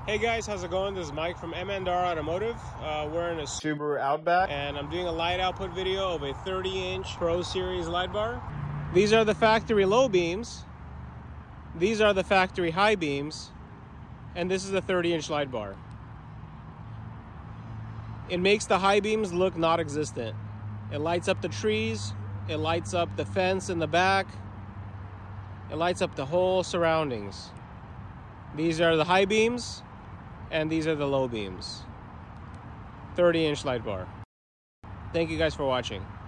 Hey guys, how's it going? This is Mike from M&R Automotive. We're in a Subaru Outback, and I'm doing a light output video of a 30-inch Pro Series light bar. These are the factory low beams, these are the factory high beams, and this is a 30-inch light bar. It makes the high beams look not existent. It lights up the trees, it lights up the fence in the back, it lights up the whole surroundings. These are the high beams, and these are the low beams. 30-inch light bar. Thank you guys for watching.